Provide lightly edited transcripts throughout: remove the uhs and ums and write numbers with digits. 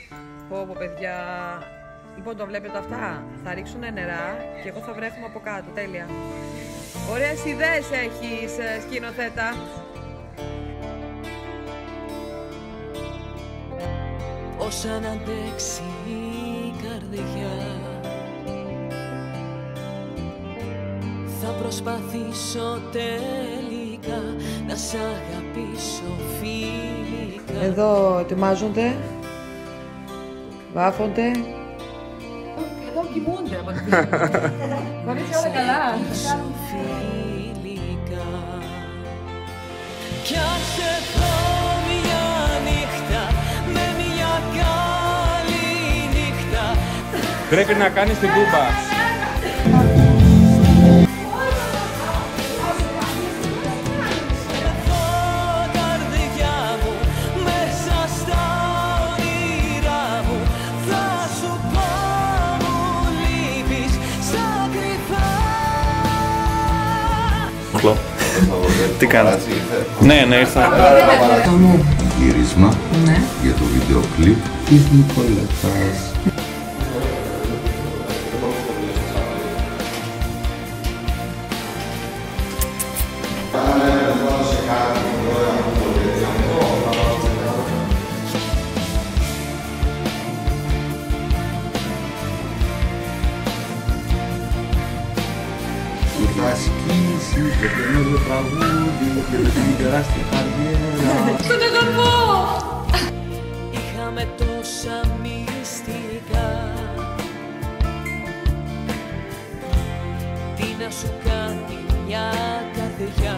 Πω παιδιά. Λοιπόν, το βλέπετε αυτά. Θα ρίξουν νερά και εγώ θα βρέθουμε από κάτω. Τέλεια. Ωραίες ιδέες έχεις, σκηνοθέτα. Όσα να αντέξει η καρδιά, θα προσπαθήσω τελικά να σ' αγαπήσω φιλικά. Εδώ ετοιμάζονται, βάφονται. Εδώ κοιμούνται από την πίσω. Κορίτσια όλα καλά. Φιλικά. Κι αν σε δω μια νύχτα με μια καλή νύχτα, πρέπει να κάνεις την κούμπα. Τι κάνατε? Ναι, ήρθα. Γύρισμα για το βίντεο κλιπ της Νικολέτας. Θα σκίσει το καινούριο τραγούδι και με την τεράστια καριέρα. Τον αγαπώ! είχαμε τόσα μυστικά. Τι να σου κάνει μια καρδιά,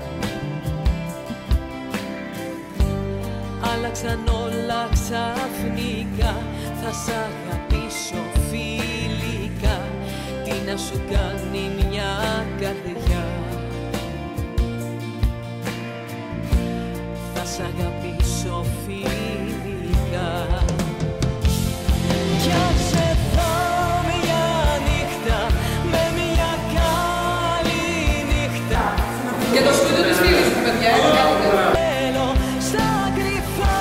άλλαξαν όλα ξαφνικά. Θα σ' αγαπήσω φιλικά. Τι να σου κάνει μια καρδιά, θα σ' αγαπήσω φιλικά. Κι αν σε δω μια νύχτα με μια καλή νύχτα. Και το στούντιο της φίλης του, παιδιά, είναι καλύτερο. Στα κρυφά.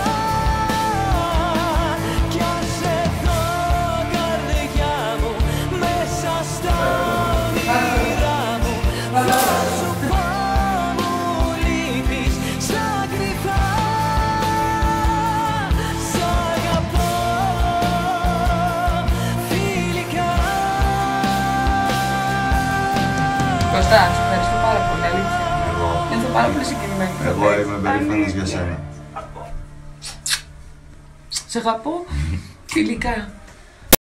Κι αν σε δω καρδιά μου μέσα στα όνειρά μου, θα σου πω μου λείπεις στα κρυφά. Σ' αγαπώ φιλικά. Κωστά, σου ευχαριστώ πάρα πολύ, αλήθεια. Νιώθω πάρα πολύ συγκινημένη. Εγώ είμαι περήφανος για σένα. Σε αγαπώ φιλικά.